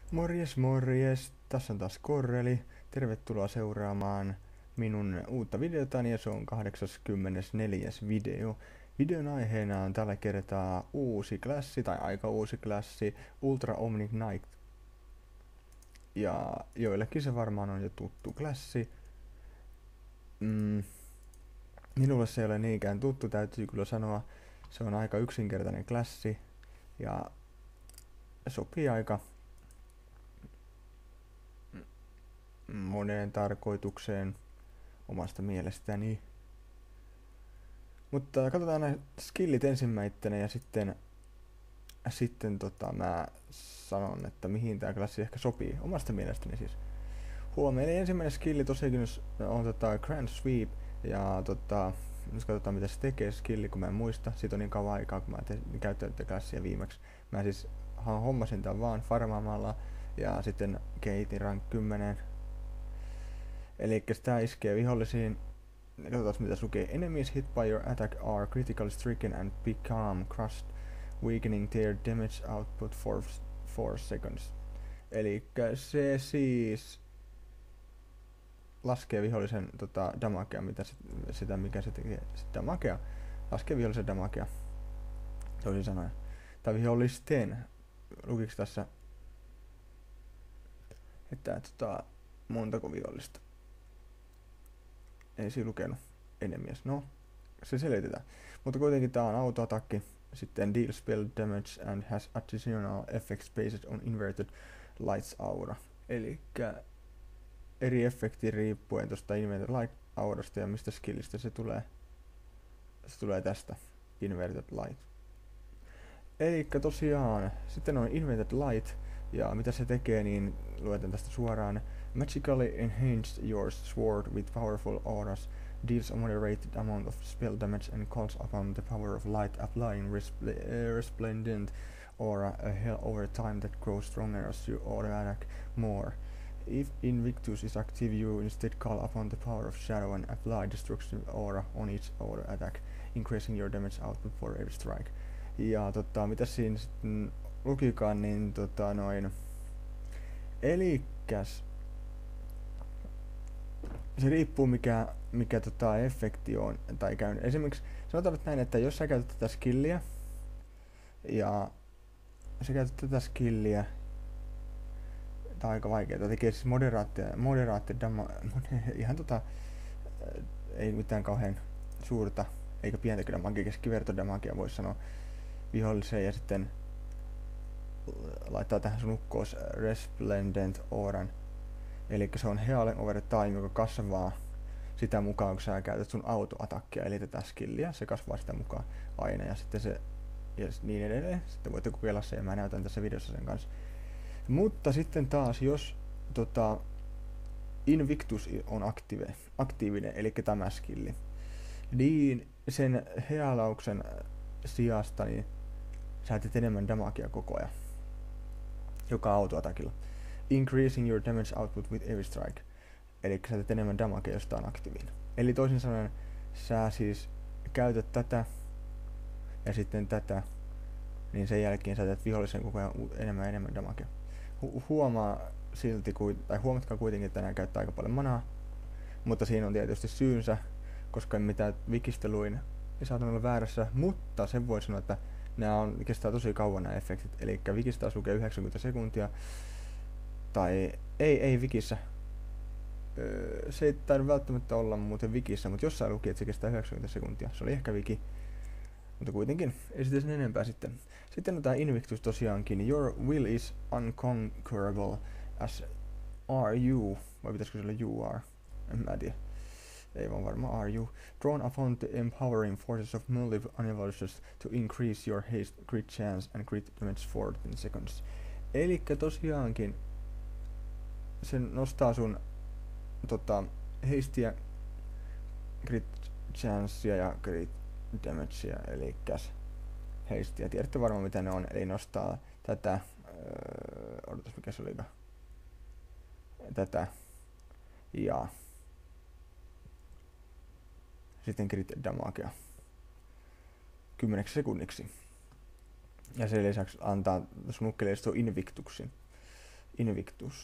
Morjes morjes, tässä on taas Korreli. Tervetuloa seuraamaan minun uutta videotani ja se on 84. video. Videon aiheena on tällä kertaa uusi klassi tai aika uusi klassi Ultra Omni Knight. Ja joillekin se varmaan on jo tuttu klassi. Minulle se ei ole niinkään tuttu, täytyy kyllä sanoa. Se on aika yksinkertainen klassi ja sopii aika moneen tarkoitukseen omasta mielestäni. Mutta katsotaan nämä skillit ensimmäisenä ja sitten mä sanon, että mihin tää klassi ehkä sopii omasta mielestäni siis. Eli ensimmäinen skilli tosiaankin on Grand Sweep ja nyt katsotaan mitä se tekee skilli, kun mä en muista. Siitä on niin kauan aikaa, kun mä käyttänyt tätä klassia viimeksi. Mä siis hommasin tän vaan farmaamalla ja sitten kehitin rank 10. Eli tää iskee vihollisiin. Katsotaan mitä se lukee. Enemies hit by your attack are critically stricken and become crushed, weakening their damage output for 4 seconds. Eli se siis laskee vihollisen damagea, mikä se tekee. Damagea. Laskee vihollisen damagea. Toisin sanoen. Tai vihollisten. Lukiks tässä, että montako vihollista? Ei siinä lukenut enemies. No, se selitetään. Mutta kuitenkin tää on autoatakki. Sitten deal spell damage and has additional effects based on inverted lights aura. Elikkä eri efekti riippuen tosta inverted light aurasta ja mistä skillistä se tulee. Se tulee tästä inverted light. Elikkä tosiaan, sitten on inverted light. Ja mitä se tekee, niin luetaan tästä suoraan. Magically enhanced your sword with powerful auras, deals a moderated amount of spell damage and calls upon the power of light, applying resplendent aura over time that grows stronger as you auto-attack more. If Invictus is active, you instead call upon the power of shadow and apply destruction aura on each auto-attack, increasing your damage output for every strike. Ja mitä siinä sitten lukikaan, niin elikäs se riippuu mikä efekti on tai käy. Esimerkiksi sanotaan nyt näin, että jos sä käytät tätä skilliä ja sä käytät tätä skilliä, tää on aika vaikeeta, tekee siis moderaatti ihan ei mitään kauhean suurta eikä pientä damagia, keskivertodamagia voisi sanoa viholliseen ja sitten laittaa tähän sun ukkoos Resplendent Auran. Eli se on Healen over time, joka kasvaa sitä mukaan, kun sä käytät sun autoatakkia, eli tätä skilliä. Se kasvaa sitä mukaan aina ja sitten se ja niin edelleen. Sitten voitte kokeilla se ja mä näytän tässä videossa sen kanssa. Mutta sitten taas, jos Invictus on aktiivinen, eli tämä skilli, niin sen healauksen sijasta niin sä teet enemmän damagea koko ajan. Joka autoatakilla. Increasing your damage output with every strike. Eli sä teet enemmän damagea, jos tää on aktiivinen. Eli toisin sanoen, sä siis käytät tätä ja sitten tätä, niin sen jälkeen sä teet vihollisen koko ajan enemmän damagea. Huomatkaa kuitenkin, että nää käyttää aika paljon manaa. Mutta siinä on tietysti syynsä, koska mitä vikistä luin, niin saatan olla väärässä, mutta sen voi sanoa, että kestää tosi kauan nämä efektit. Eli vikistä taas lukee 90 sekuntia. Tai ei vikissä. Se ei tainnut välttämättä olla muuten vikissä, mutta jossain luki, että se kestää 90 sekuntia. Se oli ehkä viki. Mutta kuitenkin, ei sitä sen enempää sitten. Sitten on tää Invictus tosiaankin. Your will is unconquerable as are you. Vai pitäisikö se olla you are? En mä tiedä. Ei vaan varmaan are you. Drawn upon the empowering forces of multiple universes to increase your haste, crit chance and crit damage 14 seconds. Elikkä tosiaankin se nostaa sun hasteä, crit chancea ja crit damagea, elikkäs hasteä. Tiedätte varmaan mitä ne on, eli nostaa tätä, odotas mikä se olikaan, tätä ja sitten crit damagea 10 sekunniksi. Ja sen lisäksi antaa snukkelista Invictuksin. Invictus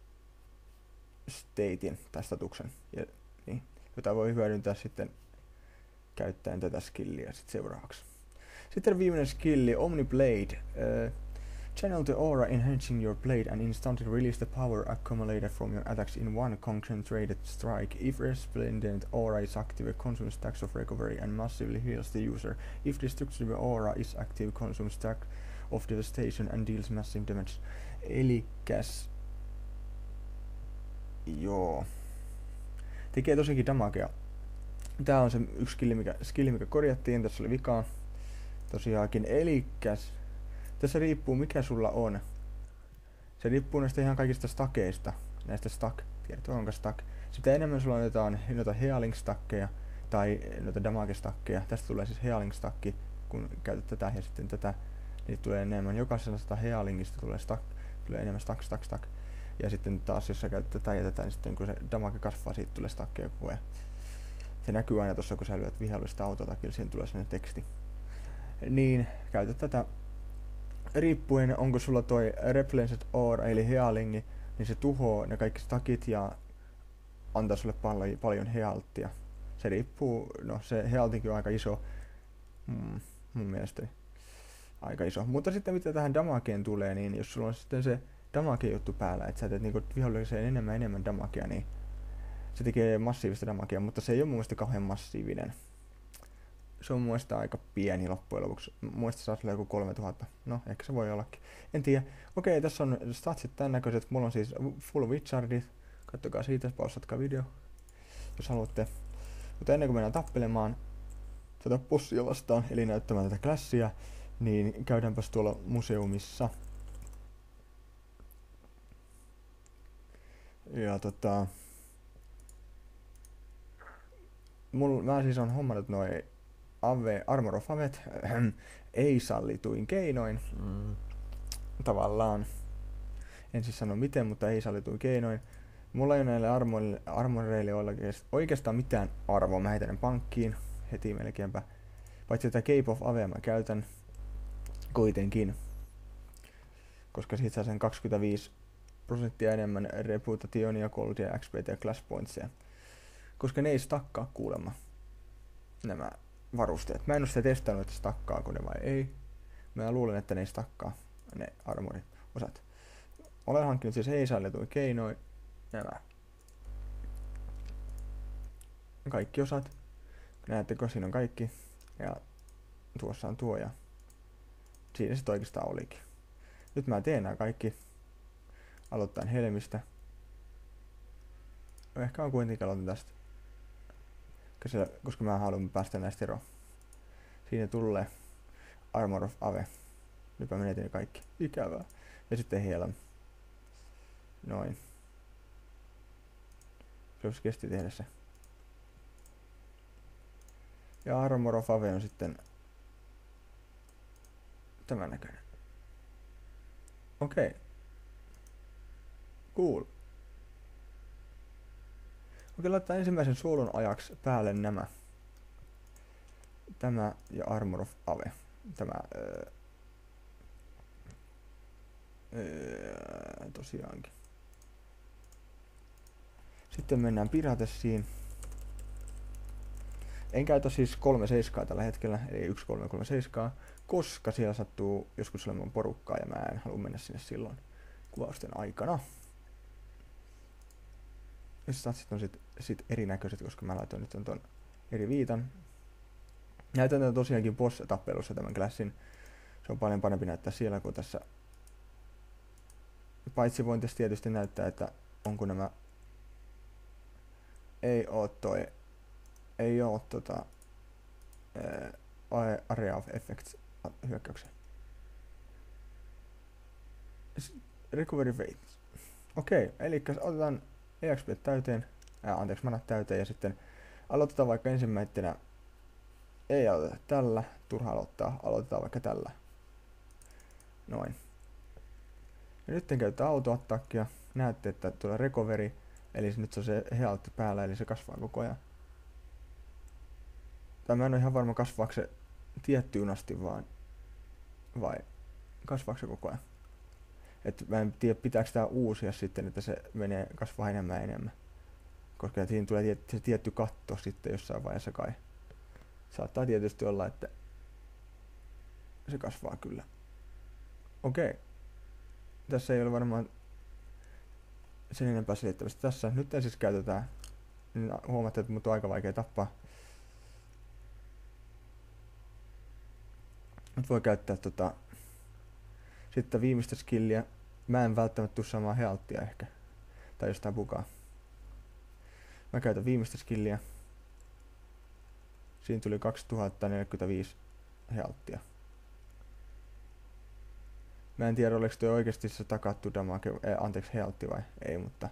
Statein tai statuksen, niin, jota voi hyödyntää sitten käyttäen tätä skilliä sit seuraavaksi. Sitten viimeinen skilli, Omni Blade. Channel the aura enhancing your blade and instantly release the power accumulated from your attacks in one concentrated strike. If resplendent aura is active, it consumes stacks of recovery and massively heals the user. If destructive aura is active, consumes stack of devastation and deals massive damage. Elikäs... Joo. Tekee tosikin damagea. Tää on se yksi skilli, mikä korjattiin. Tässä oli vikaa. Tosiaankin. Elikäs... Tässä riippuu mikä sulla on. Se riippuu näistä ihan kaikista stakeista. Näistä stack. Tiedätkö onko stack? Sitä enemmän sulla on noita healing stackeja tai noita damage stackeja. Tästä tulee siis healing stacki, kun käytät tätä ja sitten tätä. Niin tulee enemmän. Jokaisesta healingista tulee enemmän stack. Ja sitten taas jos sä käytät tätä ja tätä, niin sitten kun se damage kasvaa, siitä tulee stackeja koko ajan. Se näkyy aina tossa, kun sä lyöt vihollista autotakilla, siihen tulee sellainen teksti. Niin, käytät tätä. Riippuen onko sulla toi Replenced Aura eli healingi, niin se tuhoaa ne kaikki stakit ja antaa sulle paljon healttia. Se riippuu, no se healtikin on aika iso, mun mielestäni aika iso. Mutta sitten mitä tähän damageen tulee, niin jos sulla on sitten se damage juttu päällä, että sä teet niinku viholliseen enemmän damagea, niin se tekee massiivista damagea, mutta se ei ole mun mielestä kauhean massiivinen. Se on mun mielestä aika pieni loppujen lopuksi. Mun mielestä saa sillä joku 3000. No, ehkä se voi ollakin. En tiedä. Okei, tässä on statsit tän näköiset. Mulla on siis full wizardit. Kattokaa siitä, paustatkaa video, jos haluatte. Mutta ennen kuin mennään tappelemaan tätä bossia vastaan, eli näyttämään tätä klassia, niin käydäänpäs tuolla museumissa. Ja mä siis on hommannut noin Armor of Avet ei sallituin keinoin. Tavallaan. En siis sano miten, mutta ei sallituin keinoin. Mulla ei ole näille armoreille oikeastaan mitään arvoa. Mä heitän ne pankkiin heti melkeinpä. Paitsi tätä Cape of Avea mä käytän kuitenkin. Koska siitä saa sen 25% enemmän reputationia, goldia, XPtä ja class pointsia. Koska ne ei stakkaa kuulemma. Nämä varusteet. Mä en oo sitä testannut, että stakkaako ne vai ei. Mä luulen, että ne ei stakkaa ne armorin osat. Olen hankkinut siis ei salletuin keinoin nämä kaikki osat. Näettekö, siinä on kaikki. Ja tuossa on tuo ja siinä se oikeastaan olikin. Nyt mä teen nämä kaikki aloittain helmistä. Ehkä on kuitenkin aloitan tästä. Koska mä haluan päästä näistä eroon. Siinä tulee Armor of Ave. Nyt mä menetin kaikki. Ikävää. Ja sitten Helm. Noin. Se olisi kesti tehdä se. Ja Armor of Ave on sitten tämän näköinen. Okei. Cool. Okei, laittaa ensimmäisen suolun ajaksi päälle nämä. Tämä ja Armor of Ave. Tämä tosiaankin. Sitten mennään Piratessiin. En käytä siis 3.7 tällä hetkellä, eli 1.3.3.7, koska siellä sattuu joskus olemaan porukkaa ja mä en halua mennä sinne silloin kuvausten aikana. Ja statsit on sit erinäköiset, koska mä laitoin nyt ton eri viitan. Näytän tätä tosiaankin boss-tappelussa tämän klassin. Se on paljon parempi näyttää siellä kuin tässä. Paitsi voin tässä tietysti näyttää, että onko nämä... Ei oo Area of Effects hyökkäyksen. Recovery rate. Okei, eli otetaan EXP täyteen, manat täyteen ja sitten aloitetaan vaikka ensimmäisenä. Ei aloiteta tällä, turha aloitetaan vaikka tällä. Noin. Ja nyt käytetään autoattackia. Näette, että tulee recovery, eli nyt se on se health päällä, eli se kasvaa koko ajan. Tai mä en ole ihan varma kasvaako se tiettyyn asti vai kasvaako se koko ajan. Et mä en tiedä pitääkö tää uusia sitten, että se kasvaa enemmän. Koska siinä tulee se tietty katto sitten jossain vaiheessa kai. Saattaa tietysti olla, että se kasvaa kyllä. Okei. Tässä ei ole varmaan sen enempää selittämistä. Tässä nyt siis käytetään. Niin huomaatte, että mut on aika vaikea tappaa. Nyt voi käyttää sitten viimeistä skilliä. Mä en välttämättä tuu saamaan healthia ehkä. Tai jostain bugaa. Mä käytän viimeistä skilliä. Siinä tuli 2045 healthia. Mä en tiedä oliko toi oikeesti se takattu damage, anteeksi health vai ei, mutta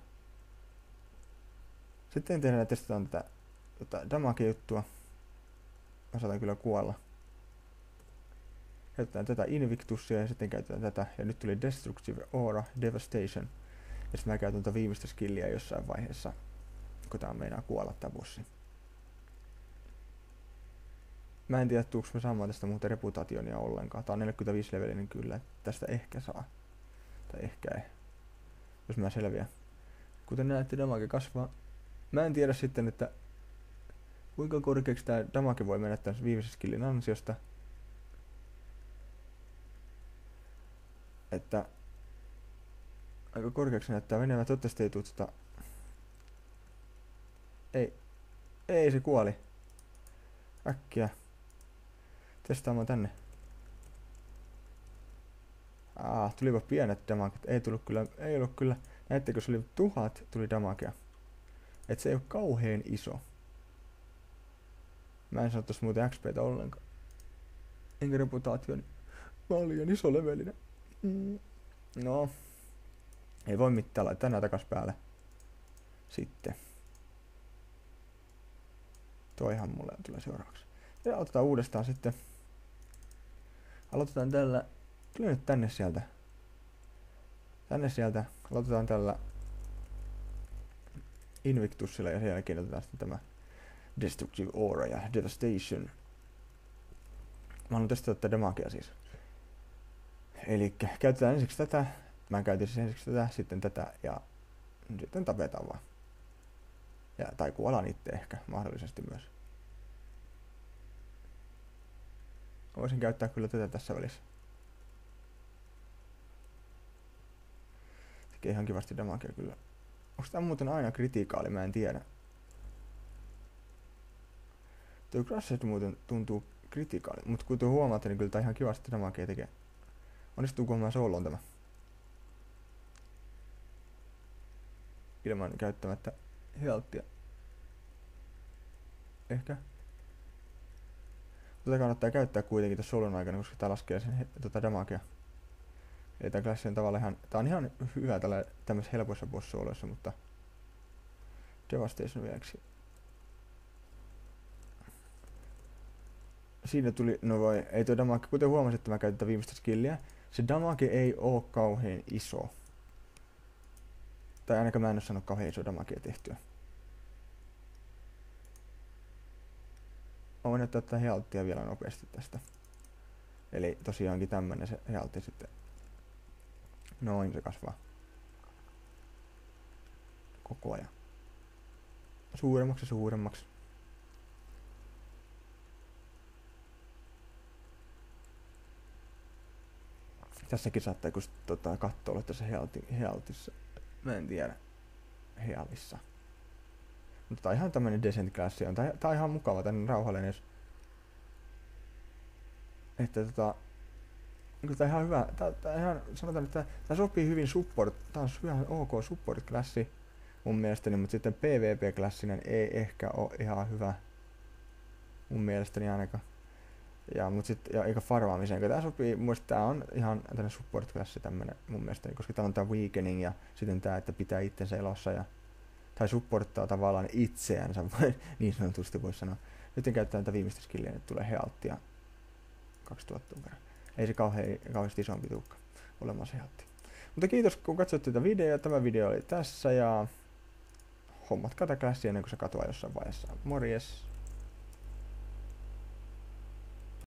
sitten testataan tätä damage juttua. Mä saatan kyllä kuolla. Käytetään tätä Invictusia ja sitten käytetään tätä. Ja nyt tuli Destructive Aura, Devastation. Ja sitten mä käytän tätä viimeistä skilliä jossain vaiheessa, kun tää meinaa kuolla tää bossi. Mä en tiedä tuuks mä saamaan tästä muuten reputationia ollenkaan. Tää on 45 levelinen kyllä, tästä ehkä saa. Tai ehkä ei. Jos mä selviän. Kuten näette, damage kasvaa. Mä en tiedä sitten, että kuinka korkeaksi tää damage voi mennä tämän viimeisen skillin ansiosta. Että aika korkeaksi näyttää menevä. Toivottavasti ei tuu Ei se kuoli. Äkkiä. Testaamaan tänne. Tulipa pienet damaget. Ei ollut kyllä. Näettekö, se oli 1000 tuli damagea. Et se ei oo kauheen iso. Mä en sano tossa muuten XPtä ollenkaan. Enkä reputaation. Mä olin liian iso levelinen. No. Ei voi mitään, laittaa nää takas päälle. Sitten. Toihan mulle tulee seuraavaksi. Ja otetaan uudestaan sitten. Aloitetaan tällä. Tule nyt tänne sieltä. Aloitetaan tällä Invictusilla ja sen jälkeen otetaan sitten tämä Destructive Aura ja Devastation. Mä haluan testata tätä damagea siis. Elikkä käytetään ensiksi tätä. Mä käytin siis ensiksi tätä, sitten tätä ja sitten tapetaan vaan. Tai kuolaan itse ehkä mahdollisesti myös. Voisin käyttää kyllä tätä tässä välissä. Tekee ihan kivasti damagea kyllä. Onks tää muuten aina kritiikaali? Mä en tiedä. Tuo Crushed muuten tuntuu kritiikaali, mutta kun tuo huomaatte, niin kyllä tää ihan kivasti damagea tekee. Onnistuuko mä sooloon tämä? Ilman käyttämättä healthia. Ehkä. Tätä kannattaa käyttää kuitenkin tässä solun aikana, koska tää laskee sen damagea. Eli tää klassi on tavallaan tää on ihan hyvä tämmöisessä helpoissa boss-soloissa, mutta Devastation vieläksi. Siinä tuli, ei tuo damage, kuten huomasit, että mä käytän tätä viimeistä skilliä. Se damage ei oo kauhean iso. Tai ainakaan mä en oo saanut kauhean iso damagea tehtyä. Mä voin näyttää tätä healthia vielä nopeasti tästä. Eli tosiaankin tämmönen se healthi sitten. Noin se kasvaa. Koko ajan. Suuremmaksi ja suuremmaksi. Tässäkin saattaa kun kattoo olla tässä healthissa. Mä en tiedä. Healthissa. Mutta tää on ihan tämmönen decent klassi. Tää on ihan mukava, tämmönen rauhallinen. Että tää on ihan hyvä. Tää ihan, sanotaan, että tää sopii hyvin support. Tää on ihan ok support-klassi mun mielestäni, mutta sitten PvP-klassinen ei ehkä oo ihan hyvä. Mun mielestäni ainakaan. Ja eikä farvaamiseen. Tää sopii, mun mielestä tää on ihan tämmönen support-klassi tämmönen mun mielestäni, koska täällä on tää weakening ja sitten tää, että pitää itsensä elossa tai supporttaa tavallaan itseänsä, niin sanotusti voisi sanoa. Nyt käyttää tätä viimeistä skilliä, että tulee healthia 2000 verran. Ei se kauheasti isompi tuukka olemaan se healthi. Mutta kiitos kun katsoit tätä videoa. Tämä video oli tässä ja hommatkaa tätä klassia ennen kuin se katoaa jossain vaiheessa. Morjes!